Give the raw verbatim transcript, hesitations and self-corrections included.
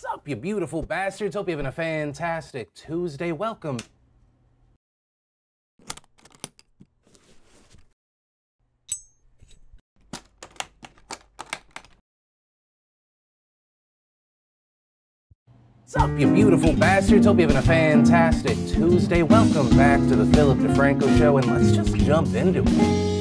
Sup, you beautiful bastards? Hope you're having a fantastic Tuesday. Welcome. Sup, you beautiful bastards? Hope you're having a fantastic Tuesday. Welcome back to the Philip DeFranco Show, and let's just jump into it.